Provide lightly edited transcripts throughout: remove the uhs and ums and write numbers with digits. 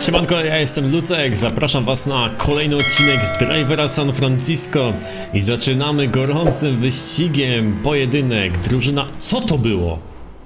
Siemanko, ja jestem Lucek, zapraszam was na kolejny odcinek z Drivera San Francisco i zaczynamy gorącym wyścigiem, pojedynek, drużyna... Co to było?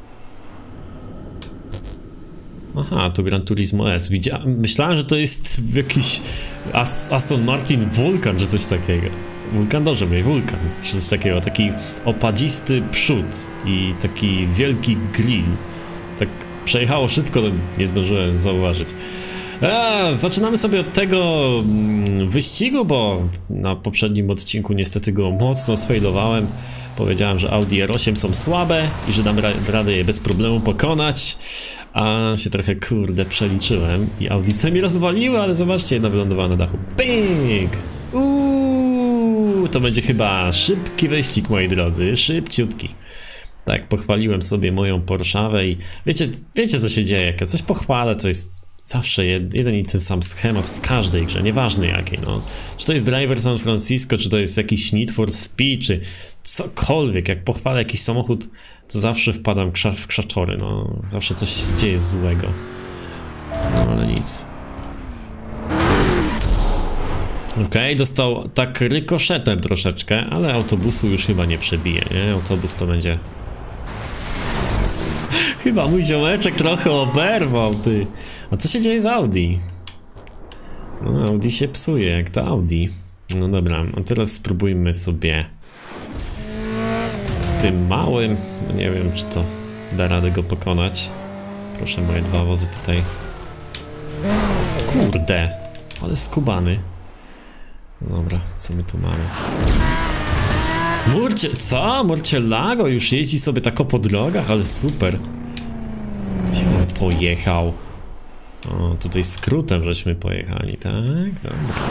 Aha, to Gran Turismo S. Myślałem, że to jest jakiś Aston Martin Vulcan, czy coś takiego. Vulcan, dobrze mówię, Vulcan, czy coś takiego, taki opadzisty przód i taki wielki grill. Tak przejechało szybko, nie zdążyłem zauważyć. Zaczynamy sobie od tego wyścigu, bo na poprzednim odcinku niestety go mocno sfailowałem. Powiedziałem, że Audi R8 są słabe i że dam radę je bez problemu pokonać. A się trochę kurde przeliczyłem i Audice mi rozwaliły, ale zobaczcie, jedna wylądowała na dachu. Ping! To będzie chyba szybki wyścig, moi drodzy, szybciutki. Tak, pochwaliłem sobie moją Porszawę i wiecie co się dzieje, jak ja coś pochwalę, to jest zawsze jeden i ten sam schemat w każdej grze, nieważne jakiej, no. Czy to jest Driver San Francisco, czy to jest jakiś Need for Speed, czy cokolwiek, jak pochwalę jakiś samochód, to zawsze wpadam w krzaczory, no. Zawsze coś się dzieje złego. No ale nic. Okej, dostał tak rykoszetem troszeczkę, ale autobusu już chyba nie przebije, nie? Autobus to będzie... Chyba mój ziomeczek trochę oberwał, ty. A co się dzieje z Audi? No, Audi się psuje, jak to Audi. No dobra, a teraz spróbujmy sobie tym małym, nie wiem czy to da radę go pokonać. Proszę, moje dwa wozy tutaj. Kurde, ale skubany. Dobra, co my tu mamy? Murcielago już jeździ sobie tako po drogach, ale super. Gdzie on pojechał? O, tutaj skrótem żeśmy pojechali, tak? Dobra.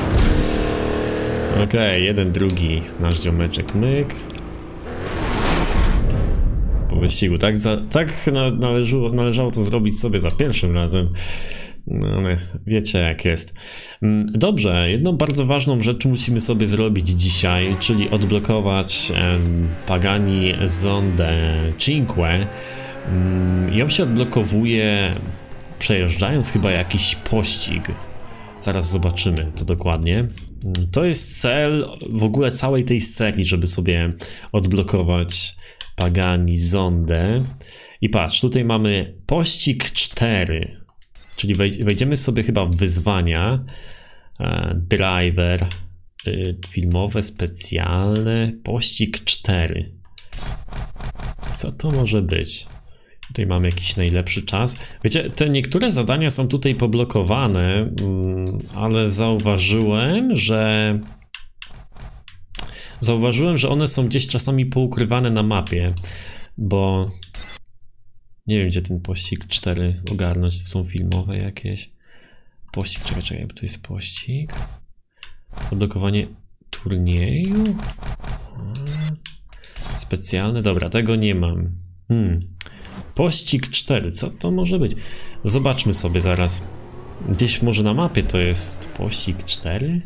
Okej, jeden, drugi nasz ziomeczek myk. Po wyścigu, tak należało to zrobić sobie za pierwszym razem. No ale wiecie jak jest. Dobrze, jedną bardzo ważną rzecz musimy sobie zrobić dzisiaj, czyli odblokować Pagani Zonda Cinque. Ją się odblokowuje przejeżdżając chyba jakiś pościg. Zaraz zobaczymy to dokładnie. To jest cel w ogóle całej tej serii, żeby sobie odblokować Pagani Zondę. I patrz, tutaj mamy pościg 4. Czyli wejdziemy sobie chyba w wyzwania. Driver, filmowe, specjalne, pościg 4. Co to może być? Tutaj mamy jakiś najlepszy czas. Wiecie, te niektóre zadania są tutaj poblokowane, ale zauważyłem, że one są gdzieś czasami poukrywane na mapie, bo nie wiem, gdzie ten pościg 4 ogarnąć, to są filmowe jakieś. Pościg, czekaj, bo tu jest pościg. Odblokowanie turnieju. Specjalne, dobra, tego nie mam. Pościg 4, co to może być? Zobaczmy sobie zaraz. Gdzieś może na mapie to jest pościg 4?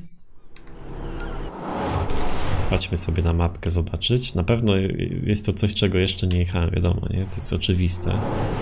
Chodźmy sobie na mapkę zobaczyć. Na pewno jest to coś, czego jeszcze nie jechałem, wiadomo, nie? To jest oczywiste.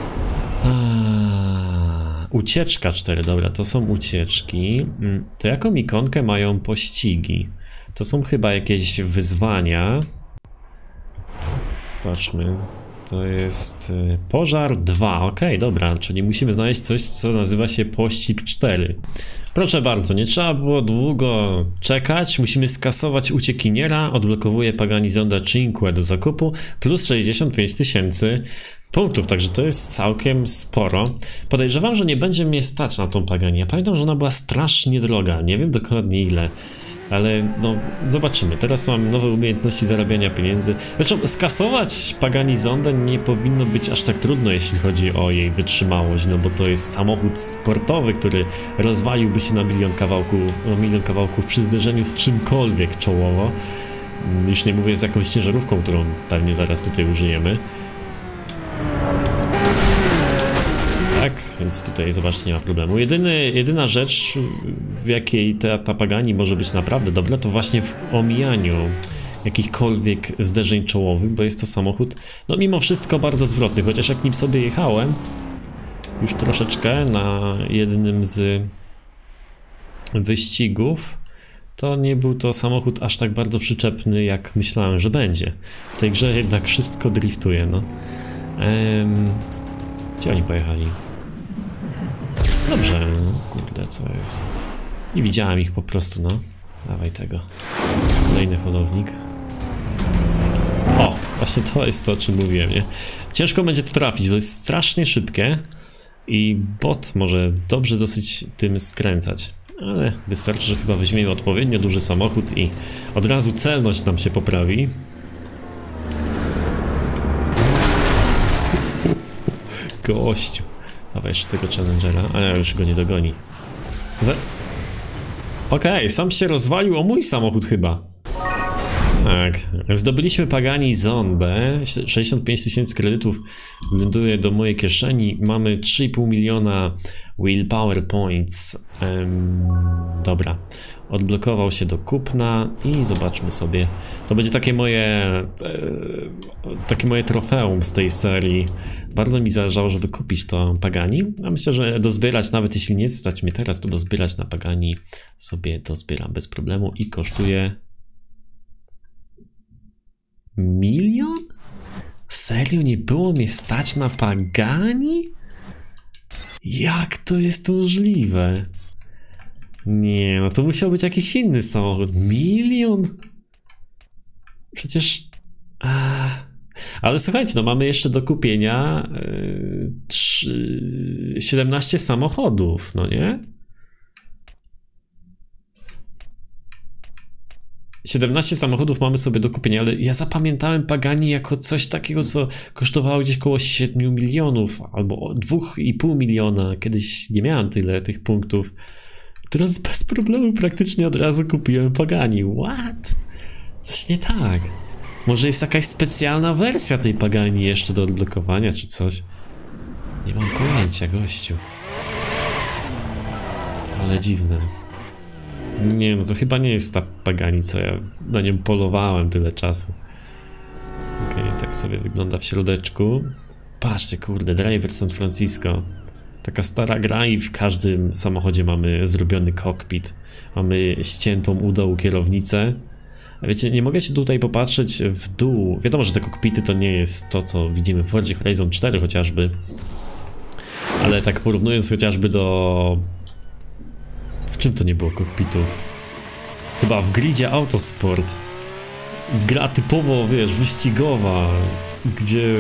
Ucieczka 4, dobra, to są ucieczki. To jaką ikonkę mają pościgi? To są chyba jakieś wyzwania. Zobaczmy. To jest pożar 2, okej, dobra, czyli musimy znaleźć coś, co nazywa się pościg 4. Proszę bardzo, nie trzeba było długo czekać, musimy skasować uciekiniera, odblokowuje Pagani Zonda Cinque do zakupu, plus 65 000 punktów, także to jest całkiem sporo. Podejrzewam, że nie będzie mnie stać na tą Pagani, ja pamiętam, że ona była strasznie droga, nie wiem dokładnie ile. Ale no, zobaczymy. Teraz mam nowe umiejętności zarabiania pieniędzy. Zresztą skasować Pagani Zondę nie powinno być aż tak trudno, jeśli chodzi o jej wytrzymałość, no bo to jest samochód sportowy, który rozwaliłby się na milion kawałków przy zderzeniu z czymkolwiek czołowo. Już nie mówię z jakąś ciężarówką, którą pewnie zaraz tutaj użyjemy. Tak, więc tutaj zobaczcie, nie ma problemu. Jedyna rzecz, w jakiej ta Pagani może być naprawdę dobra, to właśnie w omijaniu jakichkolwiek zderzeń czołowych, bo jest to samochód, no mimo wszystko bardzo zwrotny, chociaż jak nim sobie jechałem już troszeczkę na jednym z wyścigów, to nie był to samochód aż tak bardzo przyczepny, jak myślałem, że będzie. W tej grze jednak wszystko driftuje, no. Gdzie oni pojechali? Dobrze, no, kurde, co jest? Nie widziałem ich po prostu, no. Dawaj tego. Kolejny hodownik. O, właśnie to jest to, o czym mówiłem, nie? Ciężko będzie to trafić, bo jest strasznie szybkie i bot może dobrze dosyć tym skręcać. Ale wystarczy, że chyba weźmiemy odpowiednio duży samochód i od razu celność nam się poprawi. Gościu. Dawaj jeszcze tego Challengera, a ja już go nie dogoni. Okej, sam się rozwalił o mój samochód chyba. Tak, zdobyliśmy Pagani Zondę, 65 000 kredytów wląduje do mojej kieszeni, mamy 3,5 miliona willpower points. Dobra, odblokował się do kupna i zobaczmy sobie, to będzie takie moje trofeum z tej serii. Bardzo mi zależało, żeby kupić to Pagani, a myślę, że dozbierać, nawet jeśli nie stać mnie teraz, to dozbierać na Pagani sobie dozbieram bez problemu i kosztuje... Milion? Serio nie było mnie stać na Pagani? Jak to jest możliwe? Nie, no to musiał być jakiś inny samochód. Milion? Przecież... Ale słuchajcie, no mamy jeszcze do kupienia 17 samochodów, no nie? 17 samochodów mamy sobie do kupienia, ale ja zapamiętałem Pagani jako coś takiego, co kosztowało gdzieś około 7 milionów albo 2,5 miliona. Kiedyś nie miałem tyle tych punktów. Teraz bez problemu praktycznie od razu kupiłem Pagani. What? Coś nie tak. Może jest jakaś specjalna wersja tej Pagani jeszcze do odblokowania czy coś? Nie mam pojęcia, gościu. Ale dziwne. Nie, no to chyba nie jest ta Pagani, co ja na nią polowałem tyle czasu. Okej, tak sobie wygląda w środeczku. Patrzcie, kurde, Driver San Francisco. Taka stara gra i w każdym samochodzie mamy zrobiony kokpit. Mamy ściętą u dołu kierownicę. A wiecie, nie mogę się tutaj popatrzeć w dół. Wiadomo, że te kokpity to nie jest to, co widzimy w Forzie Horizon 4 chociażby. Ale tak porównując chociażby do... W czym to nie było kokpitów? Chyba w gridzie Autosport. Gra typowo, wiesz, wyścigowa, gdzie...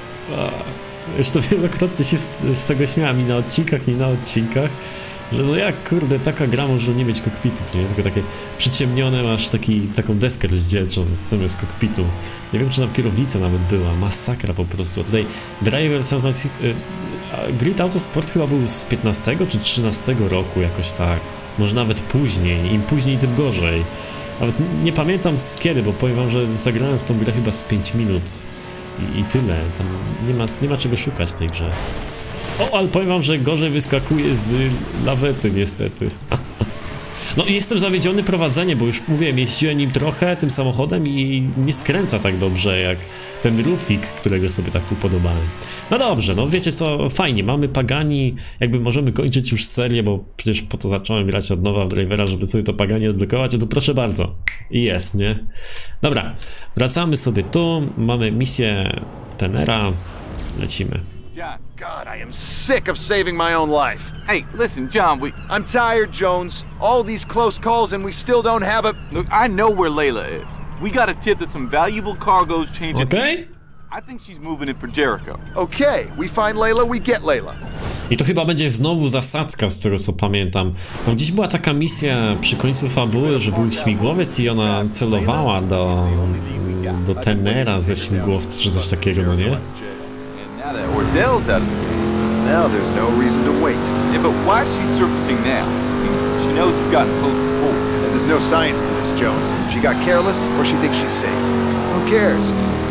Już to wielokrotnie się z tego śmiałem i na odcinkach, i na odcinkach, że no jak, kurde, taka gra może nie mieć kokpitów, nie? Tylko takie przyciemnione, masz taką deskę rozdzielczą zamiast kokpitu. Nie wiem, czy tam kierownica nawet była, masakra po prostu. A tutaj Driver San Francisco... Grid Autosport chyba był z 15 czy 13 roku, jakoś tak. Może nawet później, im później tym gorzej. Nawet nie pamiętam z kiedy, bo powiem wam, że zagrałem w tą grę chyba z 5 minut i tyle. Tam nie ma czego szukać w tej grze. O, ale powiem wam, że gorzej wyskakuje z lawety niestety. No i jestem zawiedziony prowadzeniem, bo już mówiłem, jeździłem nim trochę, tym samochodem i nie skręca tak dobrze jak ten Rufik, którego sobie tak upodobałem. No dobrze, no wiecie co, fajnie, mamy Pagani, jakby możemy kończyć już serię, bo przecież po to zacząłem grać od nowa w Drivera, żeby sobie to Pagani odblokować, a to proszę bardzo. I jest, nie? Dobra, wracamy sobie tu, mamy misję Tenera, lecimy. John. God, I am sick of saving my own life. Hey, listen, John, I'm tired, Jones. All these close calls and we still don't have a... Look, I know where Layla is. We got a tip that some valuable cargo's changing... Okay. I think she's moving it for Jericho. Okay, we find Layla, we get Layla. I to chyba będzie znowu zasadzka, z tego co pamiętam. No, gdzieś była taka misja przy końcu fabuły, że był śmigłowiec i ona celowała do Tenera ze śmigłowca, czy coś takiego, no nie? Now that Ordell's out of the game. Now there's no reason to wait. Yeah, but why is she surfacing now? I mean, she knows you've gotten close before. There's no science to this, Jones. She got careless or she thinks she's safe. Who cares?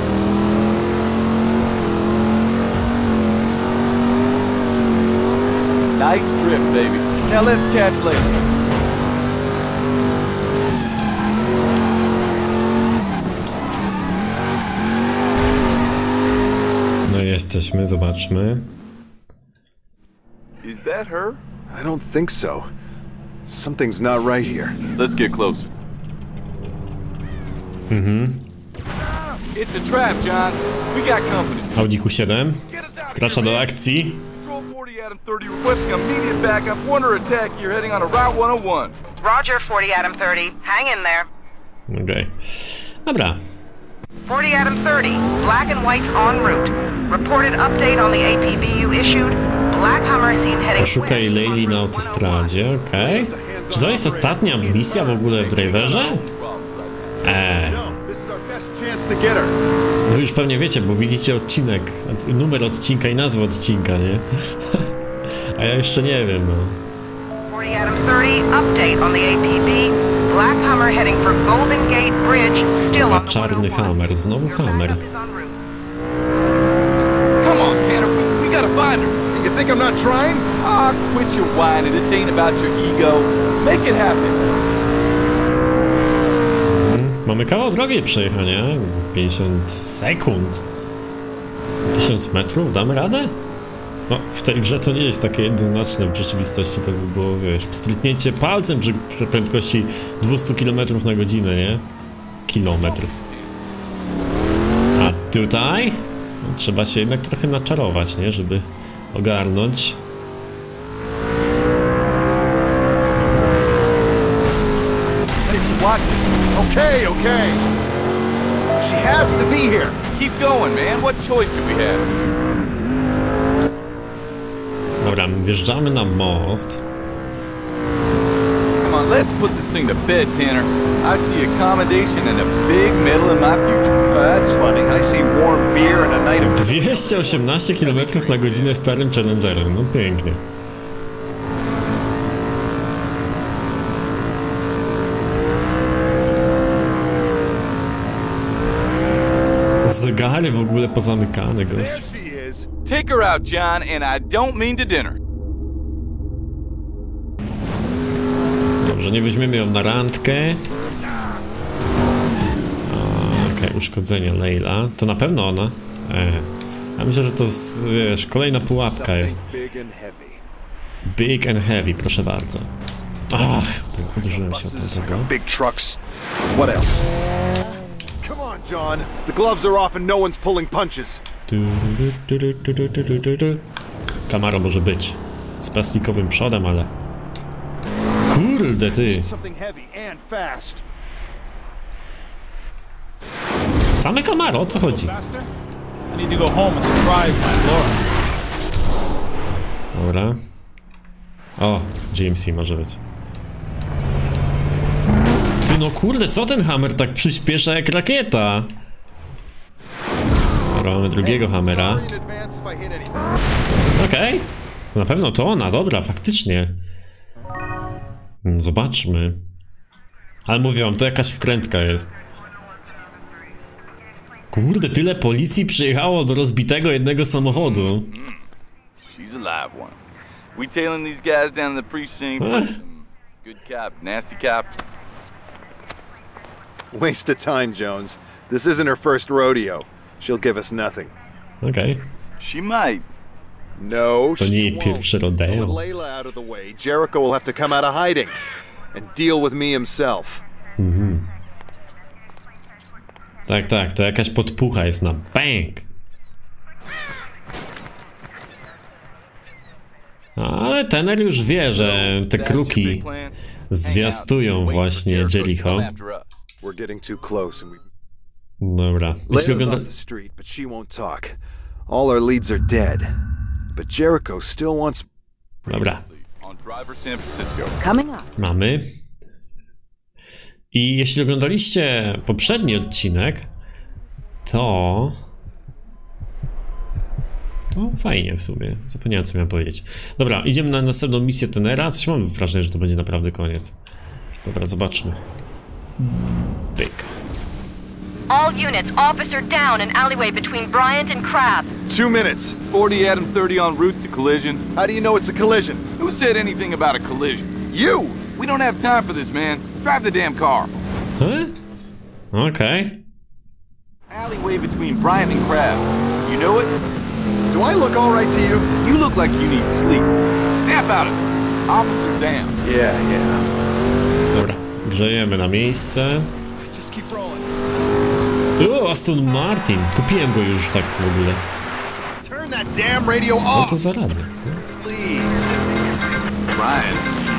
Nice trip, baby. Now let's catch Layla. No jesteśmy, zobaczmy. Is that her? I don't think so. Something's not right here. Let's get closer. It's a trap, John. We got company. Audi Q7 wkracza do akcji. Control 40 Adam 30 requesting immediate backup. Under attack here, heading on a Route 101. Roger, 40 Adam 30. Hang in there. Okej. Dobra. 40 Adam 30. Black and white's en route. Reported update on the APB you issued. Black Hummer seen heading Poszukaj Layli na autostradzie, okej. Czy to jest ostatnia misja w ogóle w Driverze? This is our best chance to get her. No już pewnie wiecie, bo widzicie odcinek, numer odcinka i nazwę odcinka, nie? A ja jeszcze nie wiem, no. 40 Adam 30. Update on the APB. Black Hummer heading for Golden Gate Bridge. Still on the Czarny 101. Hammer, znowu Hammer. Backup is en route. Come on, Tanner. We gotta find her. You think I'm not trying? Ah, quit your whining. This ain't about your ego. Make it happen. Mamy kawał drogi do przejechania. 50 sekund. 1000 metrów, damy radę? No, w tej grze to nie jest takie jednoznaczne, w rzeczywistości to by było, wiesz, pstryknięcie palcem przy prędkości 200 km na godzinę, nie? Kilometr. A tutaj? No, trzeba się jednak trochę naczarować, nie? Żeby ogarnąć. Hey, watch it. Okay, okay. She has to be here. Keep going, man. What choice do we have? Dobra, wjeżdżamy na most. Come on, let's put this thing to bed, Tanner. I see accommodation and a big medal in my future. That's funny. I see warm beer and a night of... 218 km na godzinę starym Challengerem, no pięknie. Zegary w ogóle pozamykane, There gość. she is. Take her out, John, and I don't mean to dinner. Dobrze, nie weźmiemy ją na randkę. Okej, uszkodzenie Layla. To na pewno ona. Ja myślę, że to wiesz, kolejna pułapka jest. Big and heavy. Big and heavy, proszę bardzo. Ach, uderzyłem się od tego. Big trucks. What else? Come on, John. The gloves are off and no one's pulling punches. Camaro może być. Z plastikowym przodem, ale... Kurde ty! Something heavy and fast. Same Camaro, o co chodzi? Faster? I need to go home and surprise my Laura. Dobra. O, GMC może być. Ty no kurde, co ten Hammer tak przyspiesza jak rakieta? Dobra, mamy drugiego Hammera. Sorry in advance if I hit anything. Okej. Na pewno to ona, dobra, faktycznie. Zobaczmy. Ale mówię wam, to jakaś wkrętka jest. Kurde, tyle policji przyjechało do rozbitego jednego samochodu. She's a live one. We tailing these guys down to the precinct. for some Good cop, nasty cop. Waste of time, Jones. This isn't her first rodeo. She'll give us nothing. Okej. She might. No, To nie she jej won't. pierwsze With rodeo. Layla out of the way, Jericho will have to come out of hiding and deal with me himself. Tak, tak, to jakaś podpucha jest na bank. Ale Tanner już wie, że te kruki zwiastują właśnie Jericho. We're getting too close and we... Dobra, jeśli Layla's ogląda... off the street, but she won't talk. All our leads are dead. But Jericho still wants... Dobra, On Driver San Francisco. Coming up. mamy. I jeśli oglądaliście poprzedni odcinek, to fajnie w sumie. Zapomniałem, co miałem powiedzieć. Dobra, idziemy na następną misję Tannera. Coś mam wrażenie, że to będzie naprawdę koniec. Dobra, zobaczmy. Pyk. All units, officer down in alleyway between Bryant and Crab. 2 minutes. 40 Adam 30 en route to collision. How do you know it's a collision? Who said anything about a collision? You! We don't have time for this, man. Drive the damn car. Huh? Okej. Alleyway between Bryant and Crab. You know it? Do I look all right to you? You look like you need sleep. Snap out of it. Officer down. Yeah. Dobra, grzejemy na miejsce. Just keep rolling. O, Aston Martin! Kupiłem go już tak w ogóle. Turn that damn radio Co off, to za rady? please. Ryan.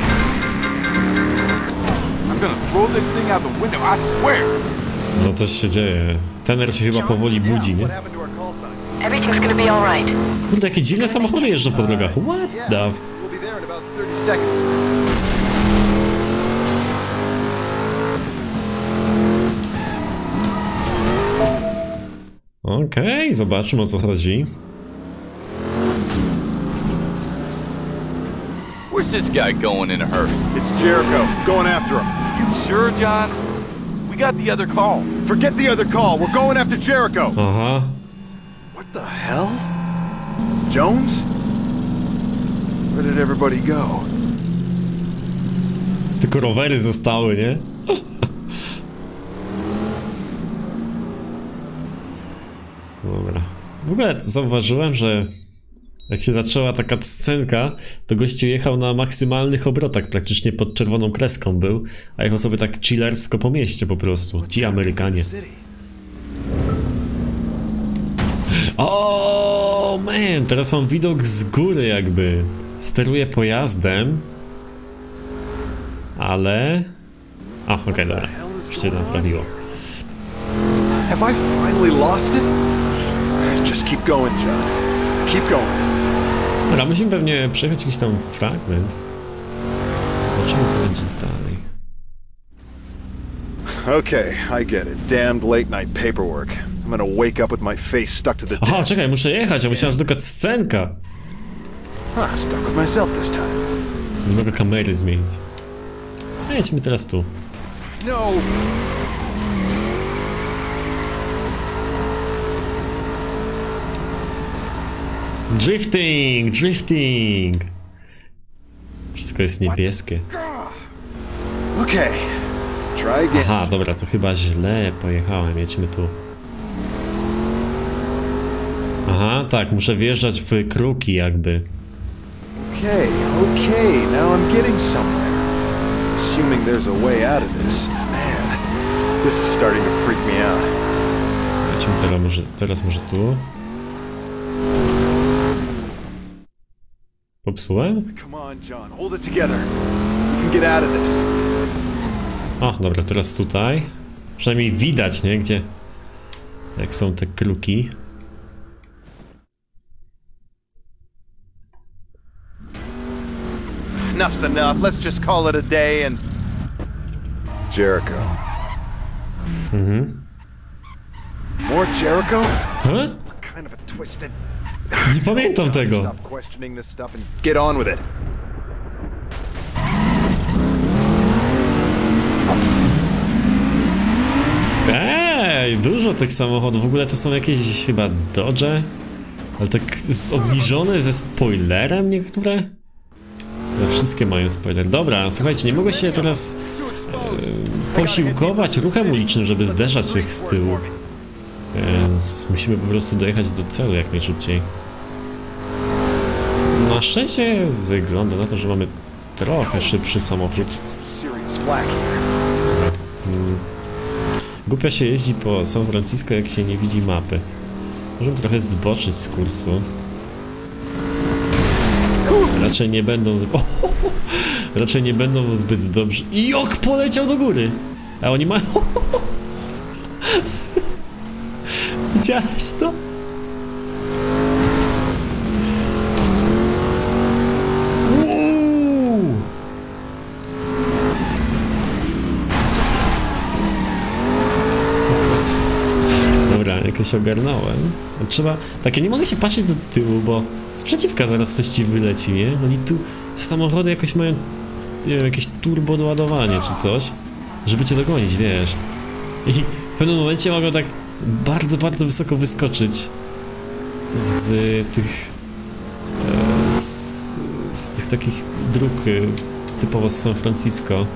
I'm gonna throw this thing out the window, I swear. No coś się dzieje. Tener się chyba powoli budzi, nie? What happened to our call sign? Everything's gonna be alright. Kurde, jakie dziwne samochody jeżdżą po drogach. What the... We'll be there in about 30 seconds. Okej, zobaczmy o co chodzi. Where's this guy going in a hurry? It's Jericho. Going after him. You sure, John? We got the other call. Forget the other call. We're going after Jericho. Aha. What the hell? Jones? Where did everybody go? Tylko rowery zostały, nie? Dobra. W ogóle zauważyłem, że jak się zaczęła taka scenka, to gościu jechał na maksymalnych obrotach, praktycznie pod czerwoną kreską był, a jechał sobie tak chillersko po mieście po prostu. Ci Amerykanie. O, man, teraz mam widok z góry jakby. Steruję pojazdem. Ale... A, okej, dobra. Już się naprawiło. Have I finally lost it? Just keep going, John. Keep going. Dobra, musimy pewnie przejechać jakiś tam fragment. Zobaczymy co będzie dalej. Okay, I get it. Damned late night paperwork. I'm gonna wake up with my face stuck to the Aha, desk. czekaj, muszę jechać, ja myślałem, że tylko scenka. Stuck with myself this time. Nie mogę kamery zmienić. A jedźmy teraz tu. No! Drifting, drifting. Wszystko jest niebieskie. Okay. Try again. Aha, dobra, to chyba źle pojechałem, jedźmy tu. Aha, tak, muszę wjeżdżać w kruki jakby. Okay, now I'm getting somewhere. Assuming there's a way out of this. Man, this is starting to freak me out. Jedźmy teraz może tu. Popsułem? Come on, John, hold it together. We can get out of this. O, dobra, teraz tutaj. Przynajmniej widać, nie? Gdzie... Jak są te kruki. Enough's enough. Let's just call it a day and... Jericho. More Jericho? Huh? What kind of a twisted... Nie pamiętam tego. Stop questioning this stuff and get on with it. Dużo tych samochodów. W ogóle to są jakieś chyba Dodge, ale tak obniżone ze spoilerem niektóre. Wszystkie mają spoiler. Dobra, słuchajcie, nie mogę się teraz posiłkować ruchem ulicznym, żeby zderzać tych z tyłu. Więc musimy po prostu dojechać do celu jak najszybciej. Na szczęście wygląda na to, że mamy trochę szybszy samochód. Głupio się jeździ po San Francisco, jak się nie widzi mapy. Możemy trochę zboczyć z kursu. Raczej nie będą raczej nie będą zbyt dobrze. I ok, poleciał do góry! A oni mają... Widziałeś to? Dobra, jakoś ogarnąłem. Trzeba... Tak, ja nie mogę się patrzeć do tyłu, bo z przeciwka zaraz coś ci wyleci, nie? Oni tu... Te samochody jakoś mają... Nie wiem, jakieś turbo doładowanie czy coś, żeby cię dogonić, wiesz. I w pewnym momencie mogą tak bardzo, bardzo wysoko wyskoczyć z tych... z tych takich dróg typowo z San Francisco.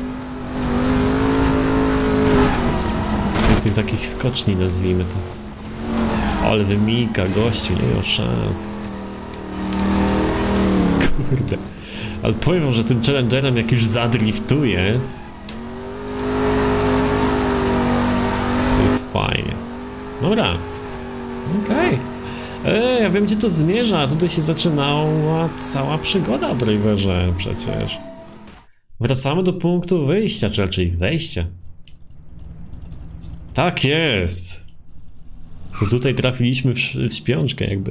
Tych takich skoczni, nazwijmy to. Ale wymika, gościu, nie miał szans. Kurde. Ale powiem wam, że tym Challengerem jak już zadriftuje, to jest fajnie. Dobra. Okej. Ja wiem, gdzie to zmierza. Tutaj się zaczynała cała przygoda w Driverze przecież. Wracamy do punktu wyjścia, czy raczej wejścia. Tak jest. To tutaj trafiliśmy w śpiączkę jakby.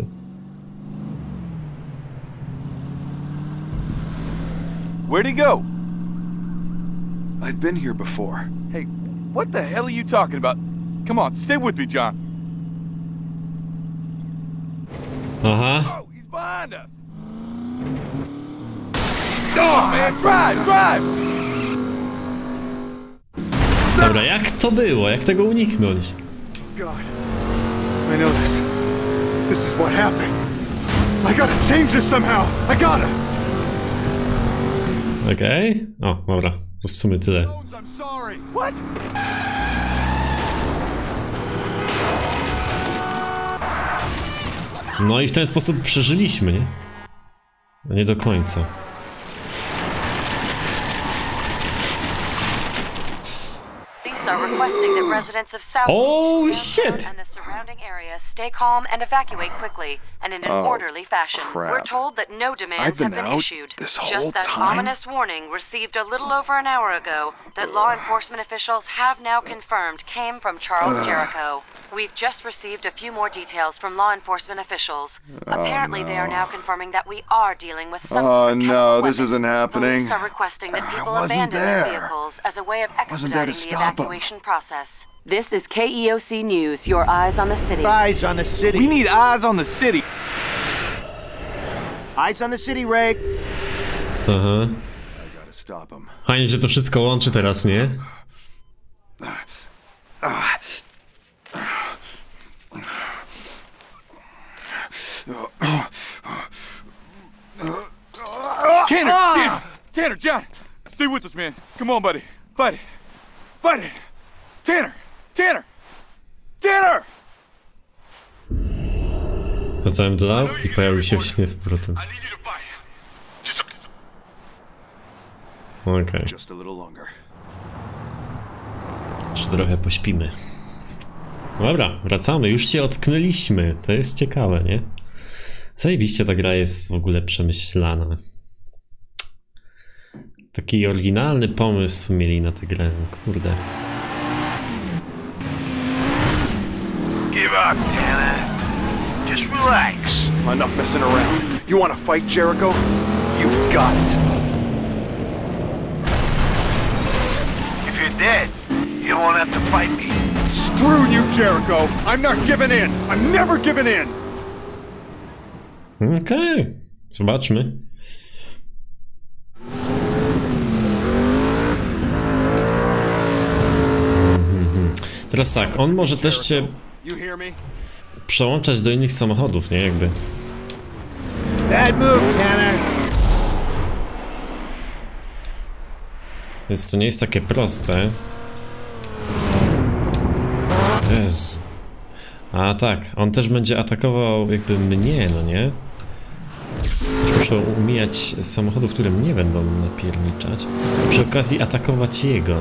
Where'd he go? I've been here before. Hey, what the hell are you talking about? Come on, stay with me, John. Aha. Oh, he's behind us. Oh, man, drive, drive! Dobra, jak to było? Jak tego uniknąć? God, I know this. This is what happened. I gotta change this somehow. I gotta. Okej. O, dobra. To w sumie tyle. Jones, I'm sorry. What? No i w ten sposób przeżyliśmy, nie? No nie do końca. Police are requesting that residents of South Oh, Beach, shit. and the surrounding area stay calm and evacuate quickly and in an orderly fashion. crap. We're told that no demands I've have been been out issued. this whole Just that time? ominous warning received a little over an hour ago that law enforcement officials have now confirmed came from Charles Jericho. We've just received a few more details from law enforcement officials. Apparently, they are now confirming that we are dealing with some sort of no, chemical this weapon. isn't happening. Police are requesting that people wasn't abandon their there. vehicles as a way of Wasn't there to expediting the stop 'em. evacuation process. This is KEOC News, your eyes on the city. Eyes on the city. We need eyes on the city. Eyes on the city, Ray. Aha. I gotta stop him. Fajnie się to wszystko łączy teraz, nie? Tanner, Tanner, John, stay with us, man. Come on, buddy. Fight it. Fight it. Tanner, Tanner, Tanner! Wracałem do law i pojawił się w śnie z powrotem. I need you to fight. Okej. Just a little longer. Jeszcze trochę pośpimy. Dobra, wracamy. Już się ocknęliśmy. To jest ciekawe, nie? Zajebiście ta gra jest w ogóle przemyślana. Taki oryginalny pomysł mieli na tę grę. Kurde. Give up, Tanner. Just relax. Enough messing around. You wanna fight, Jericho? You got it. If you're dead, you won't have to fight me. Screw you, Jericho. I'm not giving in. I'm never giving in. Okej. Zobaczmy. Teraz tak, on może też cię You hear me? przełączać do innych samochodów, nie? Jakby. Bad move, Tanner. Więc to nie jest takie proste. Jezu. A tak, on też będzie atakował jakby mnie, no nie? Muszę umijać samochodów, które mnie będą napierniczać. A przy okazji atakować jego.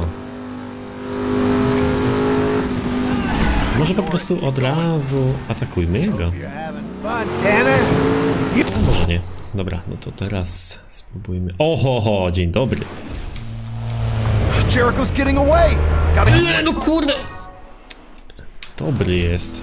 Może po prostu od razu atakujmy jego. You're having fun, Tanner. A może nie. Dobra, no to teraz spróbujmy. Oho, dzień dobry. Jericho's getting away. Gotta keep No kurde! Dobry jest.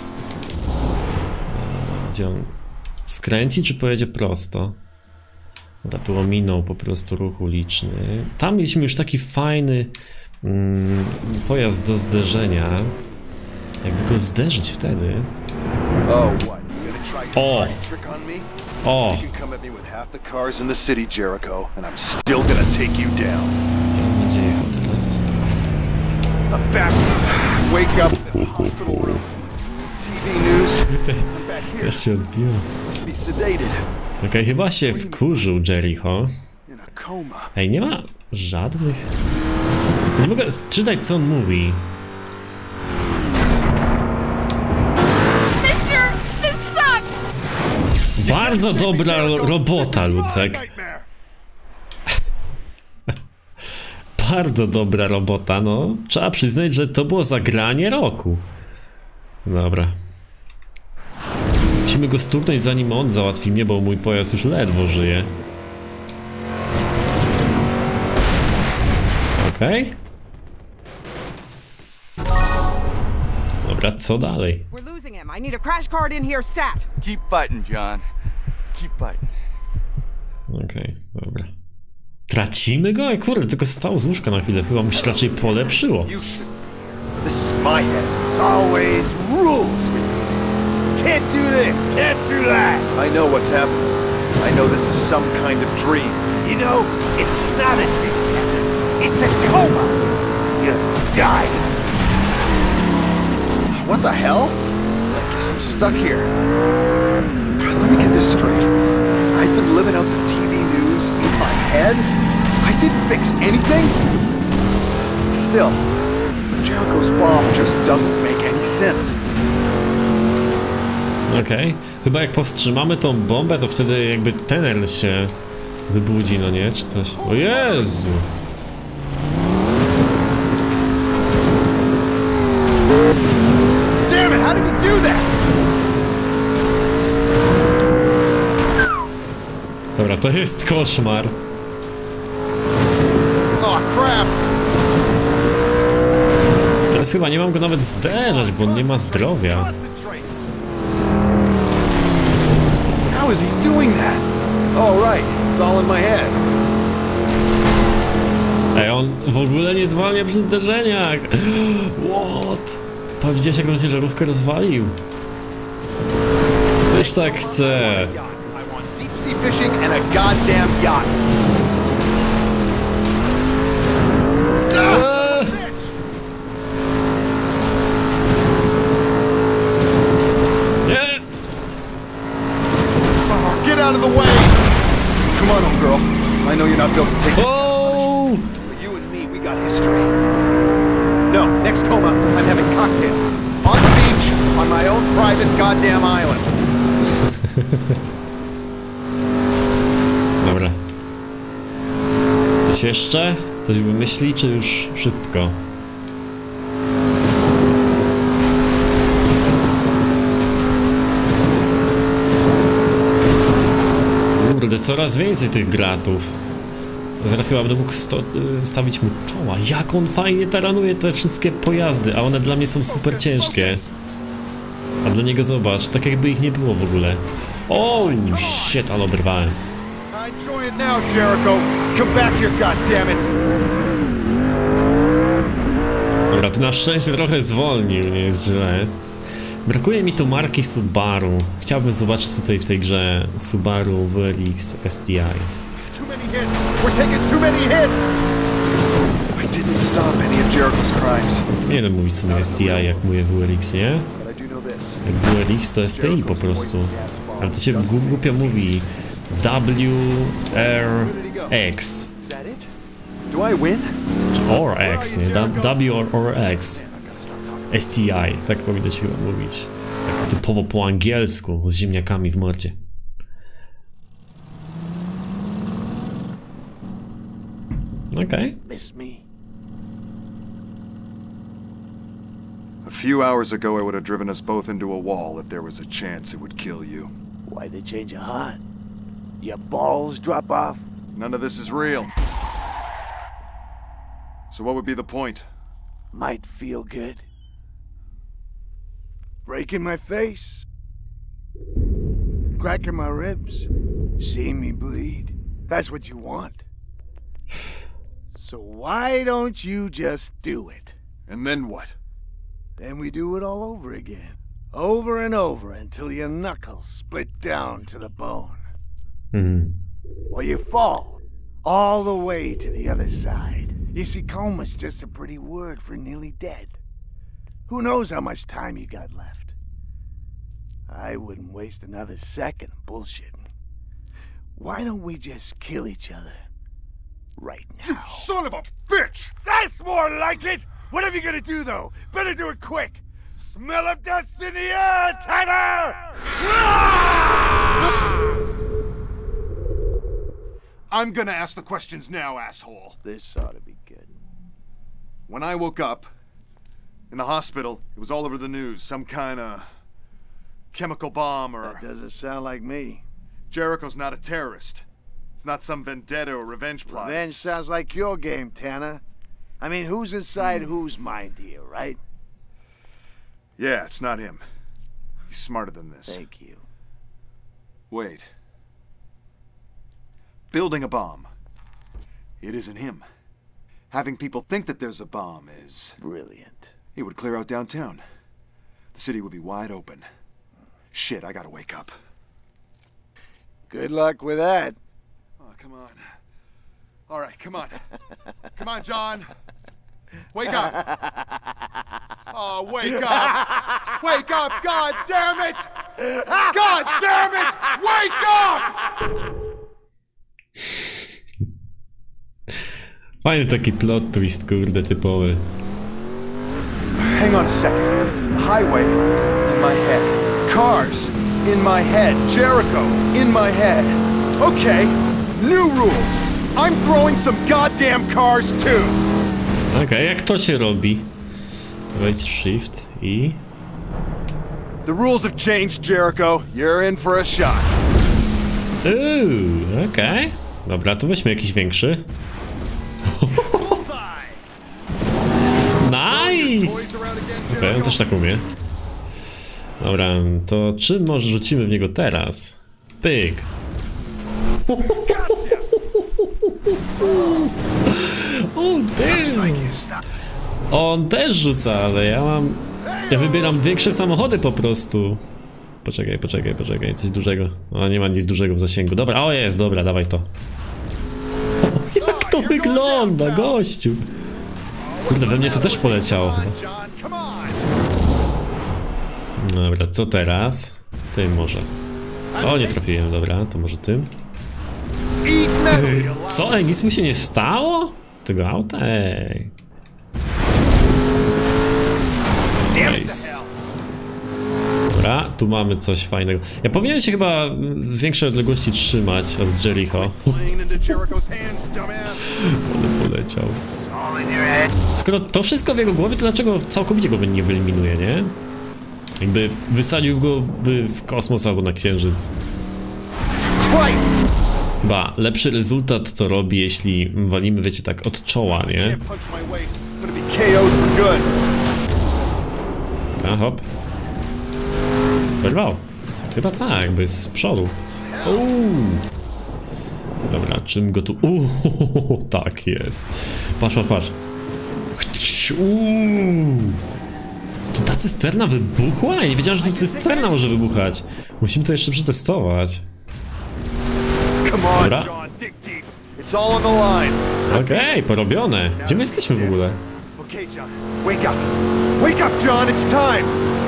Gdzie on skręci, czy pojedzie prosto? Dobra, tu ominął po prostu ruch uliczny. Tam mieliśmy już taki fajny pojazd do zderzenia. Jakby go zderzyć wtedy. Oh, what? You gonna try Oh. your trick on me? O! You can come at me with half the cars in the city, Jericho, and I'm still gonna take you down. Gdzie on będzie jechał teraz? I'm back. Wake up. Hospital room. TV news. I'm back here. Też się odbiło. Must be sedated. Okej, chyba się wkurzył Jericho. In a coma. Ej, nie ma żadnych... Nie mogę czytać, co on mówi. Bardzo dobra robota, Lucek. Bardzo dobra robota, no. Trzeba przyznać, że to było zagranie roku. Dobra. Musimy go stuknąć, zanim on załatwi mnie, bo mój pojazd już ledwo żyje. Okej. Dobra, co dalej? We're losing him. I need a crash card in here stat. Keep fighting, John. Keep fighting. Okej, dobra. Tracimy go? Kurde, tylko stał z łóżka na chwilę. Chyba mu się raczej polepszyło. This is my head. It's always rules with you. Can't do this, can't do that. I know what's happening. I know this is some kind of dream. You know, it's not a dream, Captain. It's a coma. You died. What the hell? I guess I'm stuck here. Let me get this straight. I've been living out the TV news in my head? I didn't fix anything? Still, Jericho's bomb just doesn't make any sense. Okej. Chyba jak powstrzymamy tą bombę, to wtedy jakby Tanner się wybudzi, no nie? Czy coś? O Jezu! Damn it, how did he do that? Dobra, to jest koszmar. Oh crap! Teraz chyba nie mam go nawet zderzać, bo on nie ma zdrowia. How is he doing that? Oh right, it's all in my head. Ej, on w ogóle nie zwalnia przy zderzeniach. What? Pa, widziałeś jak tą ciężarówkę rozwalił? Też tak chcę. I want deep sea fishing and a goddamn yacht. Nie! Get out of the way! Come on, old girl. I know you're not built to take this. Oh! But you and me, we got history. No, next coma, I'm having cocktails. On the beach, on my own private goddamn island. Dobra. Coś jeszcze? Coś wymyśli, czy już wszystko? Kurde, coraz więcej tych gratów. Zaraz chyba będę mógł stawić mu czoła. Jak on fajnie taranuje te wszystkie pojazdy, a one dla mnie są super ciężkie. A dla niego zobacz, tak jakby ich nie było w ogóle. O, shit, ale oberwałem. Enjoy it now, Jericho. Come back here, goddammit. Dobra, to na szczęście trochę zwolnił, nie jest źle. Brakuje mi tu marki Subaru. Chciałbym zobaczyć tutaj w tej grze Subaru WRX STI. Too many hits. We're taking too many hits. I didn't stop any of Jericho's crimes. Nie wiem mówić w sumie STI jak mówię WRX, nie? But I do know this. Jak WRX to STI po prostu. Ale to się głupio mówi WRX. Is that it? Do I win? Or X, nie? W or X. STI, tak powinno się chyba mówić. Tak typowo po angielsku, z ziemniakami w mordzie. Okej. Miss me? A few hours ago, I would have driven us both into a wall if there was a chance it would kill you. Why'd they change your heart? Your balls drop off? None of this is real. So what would be the point? Might feel good. Breaking my face? Cracking my ribs? Seeing me bleed? That's what you want. So why don't you just do it? And then what? Then we do it all over again. Over and over until your knuckles split down to the bone. Or you fall all the way to the other side. You see, coma's just a pretty word for nearly dead. Who knows how much time you got left? I wouldn't waste another second bullshitting. Why don't we just kill each other right now? Son of a bitch! That's more like it! Whatever you gonna do, though, better do it quick. Smell of death's in the air, Tanner! I'm gonna ask the questions now, asshole. This ought to be good. When I woke up in the hospital, it was all over the news. Some kind of chemical bomb or... That doesn't sound like me. Jericho's not a terrorist. It's not some vendetta or revenge plot. Revenge sounds like your game, Tanner. I mean, who's inside whose mind here, right? Yeah, it's not him. He's smarter than this. Thank you. Wait. Building a bomb. It isn't him. Having people think that there's a bomb is... Brilliant. He would clear out downtown. The city would be wide open. Shit, I gotta wake up. Good luck with that. Oh, come on. All right, come on. Come on, John. Wake up. Oh, wake up. Wake up, god damn it! God damn it! Wake up! Fajny taki plot twist, kurde, typowy. Hang on a second. The highway in my head. Cars in my head. Jericho in my head. Okay, new rules. I'm throwing some goddamn cars too. Okej, jak to się robi? Wejdź w shift i... The rules have changed, Jericho. You're in for a shot. Okej. Dobra, to weźmy jakiś większy. Nice! Okej, on też tak umie. Dobra, to czym może rzucimy w niego teraz? Pyk! O, damn! On też rzuca, ale ja mam... Ja wybieram większe samochody po prostu. Poczekaj, coś dużego. O, nie ma nic dużego w zasięgu. Dobra, o jest, dobra, dawaj to. Jak to wygląda, gościu! Kurde, we mnie to też poleciało. Dobra, co teraz? Tym może. O, nie trafiłem, dobra, to może tym. Co? Ej, nic mu się nie stało? Tego auta? Ej. Nice. Dobra, tu mamy coś fajnego. Ja powinienem się chyba w większej odległości trzymać od Jericho. Ale poleciał. Skoro to wszystko w jego głowie, to dlaczego całkowicie go nie wyeliminuje, nie? Jakby wysadził go w kosmos albo na księżyc. Ba, lepszy rezultat to robi, jeśli walimy, wiecie, tak od czoła, nie? A hop. Wyrwał. Chyba tak, jakby z przodu. Dobra, czym go tu... tak jest. Patrz. To ta cysterna wybuchła? Ja nie wiedziałem, że tu cysterna może wybuchać. Musimy to jeszcze przetestować. Dobra. Okej, porobione. Gdzie my jesteśmy w ogóle? Wake up, John, it's time.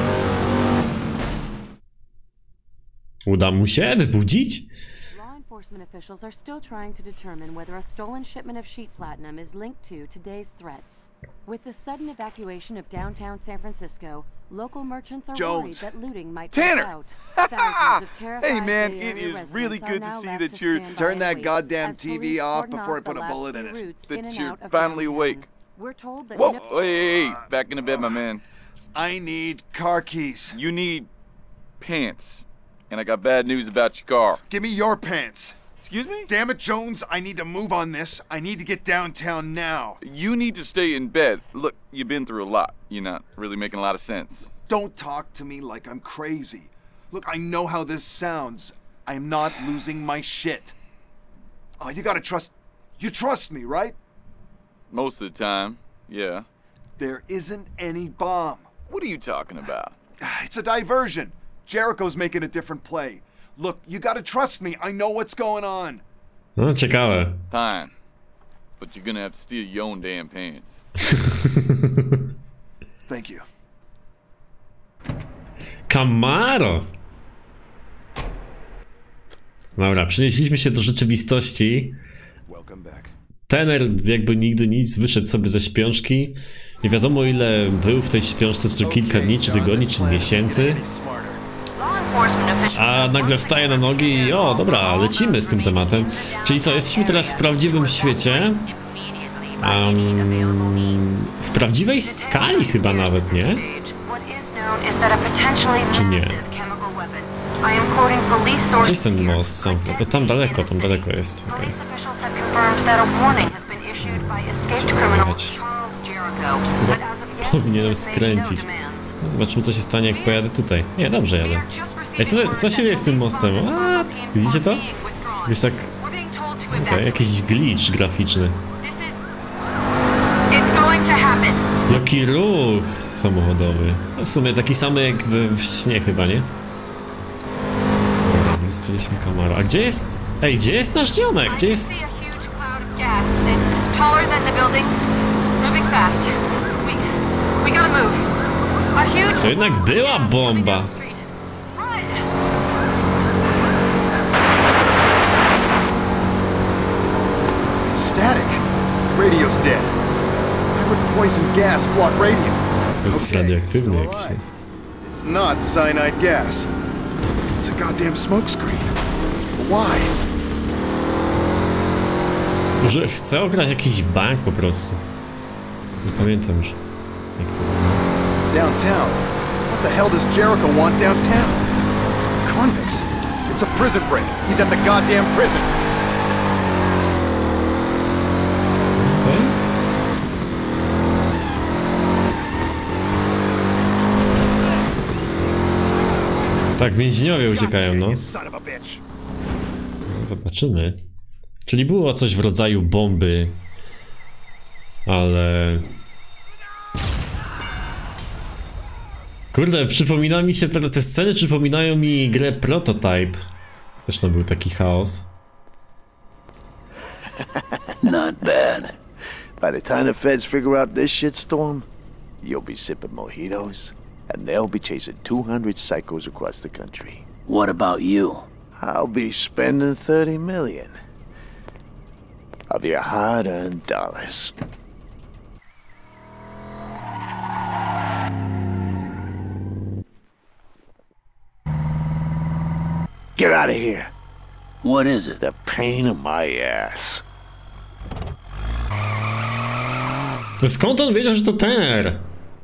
Uda mu się wybudzić? Law enforcement officials are still trying to determine whether a stolen shipment of sheet platinum is linked to today's threats. With the sudden evacuation of downtown San Francisco, local merchants are worried that looting might break out. Thousands of terrified Hey man, Bay it Area is really residents good are to now see left that to you're... stand by Turn and that wait goddamn as TV police off cordon before I off put the a last bullet in few it. routes That in and you're out of finally downtown. awake. We're told that Whoa, hey, back in the bed, my man. I need car keys. You need pants. And I got bad news about your car. Give me your pants. Excuse me? Damn it, Jones, I need to move on this. I need to get downtown now. You need to stay in bed. Look, you've been through a lot. You're not really making a lot of sense. Don't talk to me like I'm crazy. Look, I know how this sounds. I am not losing my shit. Oh, you gotta trust... You trust me, right? Most of the time, yeah. There isn't any bomb. What are you talking about? It's a diversion. Jericho's making a different play. Look, you gotta trust me. I know what's going on. No, ciekawe. Fine. But you're gonna have to steal your own damn pants. Thank you. Camaro! Dobra, przenieśliśmy się do rzeczywistości. Welcome back. Tanner jakby nigdy nic, wyszedł sobie ze śpiączki. Nie wiadomo ile był w tej śpiączce, czy kilka dni, czy tygodni, czy miesięcy. A nagle wstaje na nogi i o, dobra, lecimy z tym tematem. Czyli co, jesteśmy teraz w prawdziwym świecie. W prawdziwej skali chyba nawet, nie? Czy nie? Gdzie jest ten most sam? Tam daleko jest. Okay. Powinienem skręcić. No, zobaczymy, co się stanie, jak pojadę tutaj. Nie, dobrze jadę. Ej, co się dzieje z tym mostem? What? Widzicie to? Jakoś tak... Okay, jakiś glitch graficzny. Jaki ruch samochodowy. No w sumie taki sam jak w śnie chyba, nie? Dostaliśmy kamerę. A gdzie jest... Ej, gdzie jest nasz ziomek? Gdzie jest... To jednak była bomba. Static. Radio's dead. Why would poison gas block radio? To jest radioaktywny jakiś. It's not cyanide gas. It's a goddamn smokescreen. Why? Może chce ograć jakiś bank po prostu. Nie pamiętam już. Jak to było. Downtown? What the hell does Jericho want downtown? Convicts. It's a prison break. He's at the goddamn prison. Okay. Tak, więźniowie uciekają, no. Zobaczymy. Czyli było coś w rodzaju bomby, ale... Kurde, przypomina mi się, te sceny przypominają mi grę Prototype. Też to był taki chaos. Not bad. By the time the feds figure out this shitstorm, you'll be sipping mojitos, and they'll be chasing 200 psychos across the country. What about you? I'll be spending 30 million of your hard-earned dollars. Get out of here. What is it? The pain in my ass. Skąd on wiedział, że to Tanner?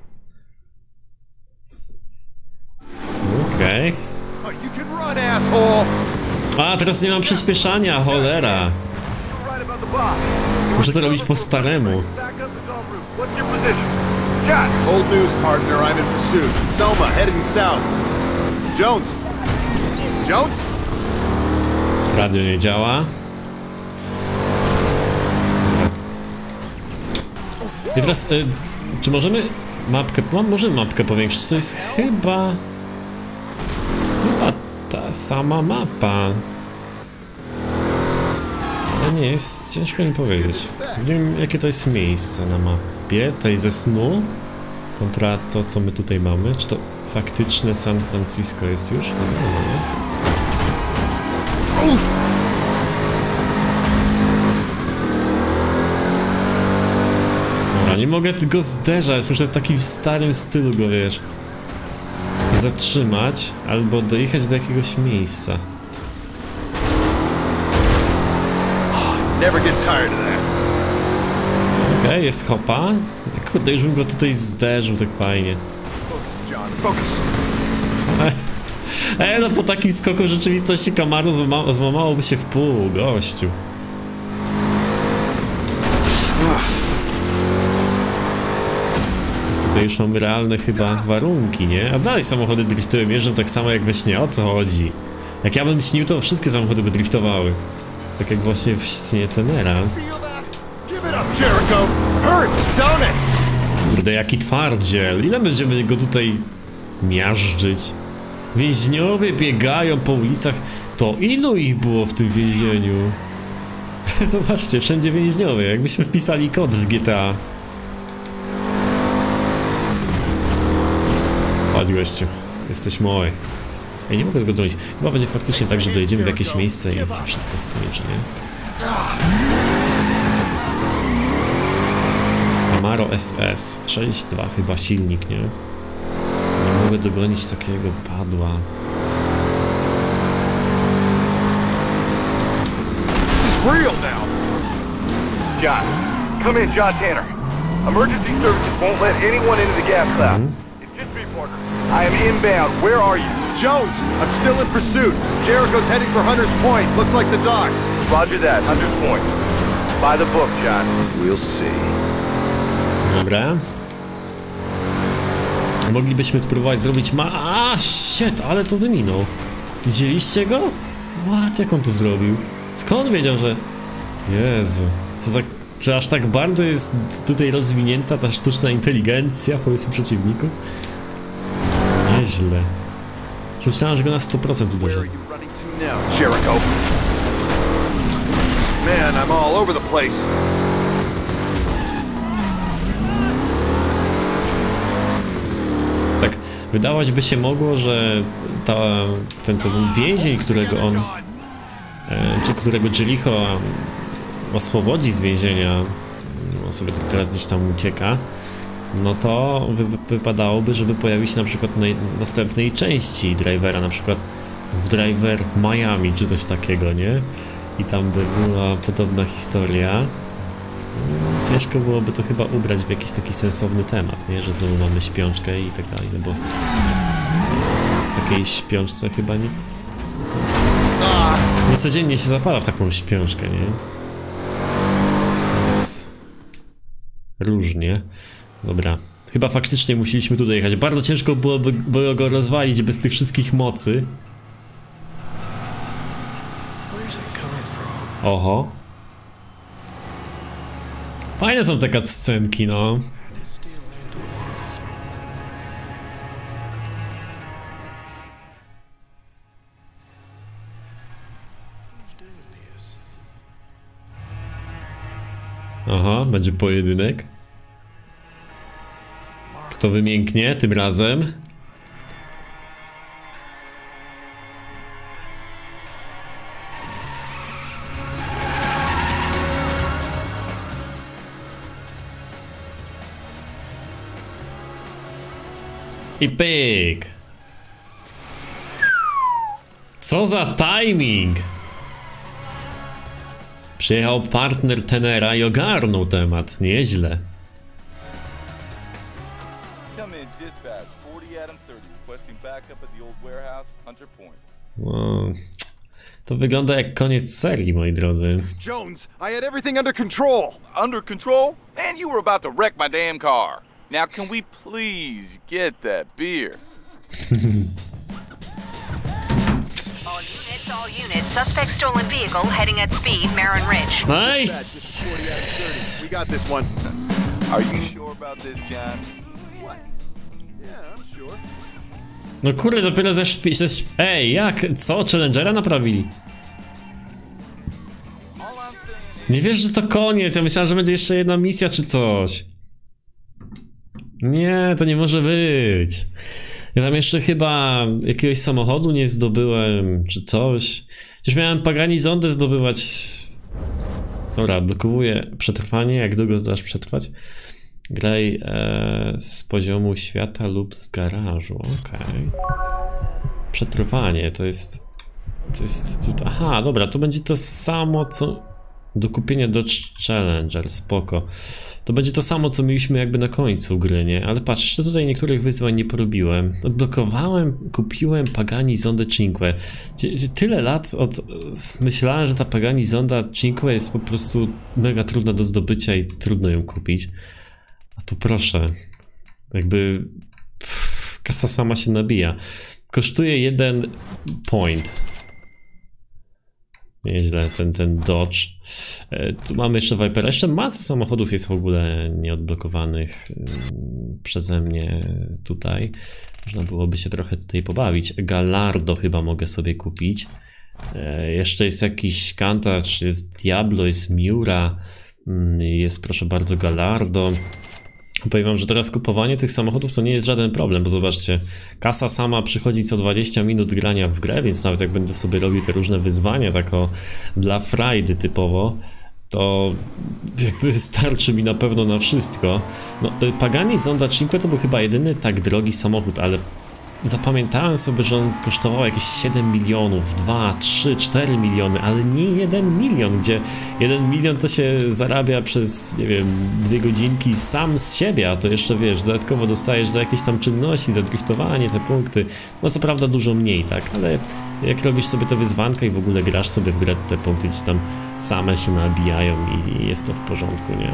Okej. A, teraz nie mam przyspieszania, cholera. Muszę to robić po staremu. Old news, partner. I'm in pursuit. Selma, heading south. Jones. Jones? Radio nie działa. I teraz, czy możemy mapkę, możemy mapkę powiększyć, to jest chyba ta sama mapa. A nie, jest ciężko mi powiedzieć. Nie wiem, jakie to jest miejsce na mapie, tej ze snu, kontra to, co my tutaj mamy. Czy to faktyczne San Francisco jest już? Nie. Dobra, nie mogę go zderzać, muszę w takim starym stylu go, wiesz, zatrzymać albo dojechać do jakiegoś miejsca. Okej, jest hopa. Kurde, już bym go tutaj zderzył tak fajnie. No po takim skoku rzeczywistości Camaro złamałoby się w pół, gościu. Tutaj już mamy realne chyba warunki, nie? A dalej samochody driftują, jeżdżą tak samo jak we śnie, o co chodzi? Jak ja bym śnił, to wszystkie samochody by driftowały. Tak jak właśnie w śnie Tannera. Kurde, jaki twardziel, ile będziemy go tutaj miażdżyć? Więźniowie biegają po ulicach. To ilu ich było w tym więzieniu? Zobaczcie, wszędzie więźniowie, jakbyśmy wpisali kod w GTA. Chodź gościu, jesteś mój. Ej, nie mogę tego dojść. Chyba będzie faktycznie tak, że dojedziemy w jakieś miejsce i wszystko skończy, nie? Camaro SS 6.2 chyba silnik, nie? Nie mogę dogonić takiego padła. This is real now. John, come in, John Tanner. Emergency services won't let anyone into the gas cloud. It's just me, Parker. I am inbound. Where are you? Jones, I'm still in pursuit. Jericho's heading for Hunter's Point. Looks like the docks. Roger that. Hunter's Point. By the book, John. We'll see. Dobra. Moglibyśmy spróbować zrobić shit, ale to wyminął. Widzieliście go? What? Jak on to zrobił? Skąd wiedział, że... Jezu. Czy aż tak bardzo jest tutaj rozwinięta ta sztuczna inteligencja, powiedzmy, przeciwniku? Nieźle. Myślałem, że go na 100% uderzy. Jericho. Man, I'm all over the place. Tak, wydawać by się mogło, że ten więzień, którego on, czy którego Jericho oswobodzi z więzienia, sobie teraz gdzieś tam ucieka, no to wypadałoby, żeby pojawił się na przykład na następnej części Drivera, na przykład w Driver Miami, czy coś takiego, nie? I tam by była podobna historia. Ciężko byłoby to chyba ubrać w jakiś taki sensowny temat, nie? Że znowu mamy śpiączkę i tak dalej, no bo co, w takiej śpiączce chyba nie codziennie się zapala w taką śpiączkę, nie? Więc różnie. Dobra, chyba faktycznie musieliśmy tutaj jechać. Bardzo ciężko byłoby go rozwalić bez tych wszystkich mocy. Oho. Fajne są te cutscenki, no. Aha, będzie pojedynek. Kto wymięknie tym razem? I pyk! Co za timing! Przyjechał partner Tenera i ogarnął temat. Nieźle. No, to wygląda jak koniec serii, moi drodzy. Jones, I had everything under control. Under control? Man, you were about to wreck my damn car. Now can we please get that beer? All units. Suspect stolen vehicle heading at speed, Marin Ridge. Nice! We got this one. Are you sure about this, John? What? Yeah, I'm sure. No kurde, dopiero Ej, jak? Co? Challengera naprawili? Nie wiesz, że to koniec. Ja myślałem, że będzie jeszcze jedna misja czy coś. Nie, to nie może być. Ja tam jeszcze chyba jakiegoś samochodu nie zdobyłem, czy coś. Przecież miałem Pagani Zondę zdobywać. Dobra, blokowuję przetrwanie. Jak długo zdasz przetrwać? Graj z poziomu świata lub z garażu. Okej. Przetrwanie to jest tutaj. Aha, dobra, to będzie to samo co do kupienia Dodge Challenger, spoko. To będzie to samo, co mieliśmy jakby na końcu gry, nie? Ale patrz, jeszcze tutaj niektórych wyzwań nie porobiłem. Odblokowałem, kupiłem Pagani Zondę Cinque. Tyle lat myślałem, że ta Pagani Zonda Cinque jest po prostu mega trudna do zdobycia i trudno ją kupić. A tu proszę, jakby kasa sama się nabija. Kosztuje 1 point. Nieźle, ten Dodge. Tu mamy jeszcze Vipera. Jeszcze masa samochodów jest w ogóle nieodblokowanych przeze mnie tutaj. Można byłoby się trochę tutaj pobawić. Gallardo chyba mogę sobie kupić. Jeszcze jest jakiś Countach, jest Diablo, jest Miura, jest proszę bardzo Gallardo. Powiem wam, że teraz kupowanie tych samochodów to nie jest żaden problem, bo zobaczcie, kasa sama przychodzi co 20 minut grania w grę, więc nawet jak będę sobie robił te różne wyzwania, tak o dla frajdy typowo, to jakby starczy mi na pewno na wszystko. No, Pagani Zonda Cinque to był chyba jedyny tak drogi samochód, ale zapamiętałem sobie, że on kosztował jakieś 7 milionów, 2, 3, 4 miliony, ale nie 1 milion, gdzie 1 milion to się zarabia przez, nie wiem, 2 godzinki sam z siebie, a to jeszcze, wiesz, dodatkowo dostajesz za jakieś tam czynności, za driftowanie, te punkty, no co prawda dużo mniej, tak, ale jak robisz sobie to wyzwanka i w ogóle grasz sobie w grę, to te punkty ci tam same się nabijają i jest to w porządku, nie?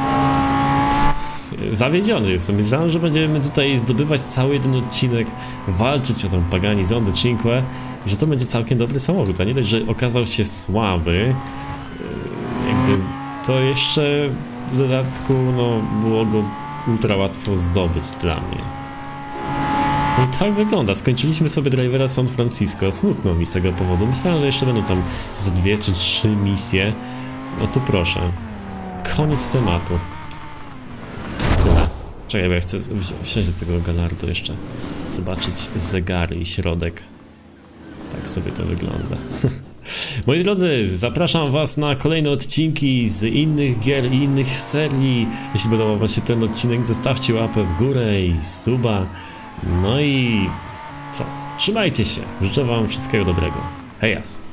Zawiedziony jestem. Myślałem, że będziemy tutaj zdobywać cały jeden odcinek, walczyć o tą Pagani Zondę Cinque i że to będzie całkiem dobry samochód, a nie dość, że okazał się słaby, jakby to jeszcze w dodatku no, było go ultra łatwo zdobyć dla mnie. No i tak wygląda. Skończyliśmy sobie Drivera San Francisco. Smutno mi z tego powodu. Myślałem, że jeszcze będą tam z 2 czy 3 misje. No tu proszę. Koniec tematu. Czekaj, bo ja chcę wsiąść do tego Gallardo jeszcze, zobaczyć zegary i środek. Tak sobie to wygląda. Moi drodzy, zapraszam was na kolejne odcinki z innych gier i innych serii. Jeśli podobał wam się ten odcinek, zostawcie łapę w górę i suba. No i co? Trzymajcie się. Życzę wam wszystkiego dobrego. Hejas!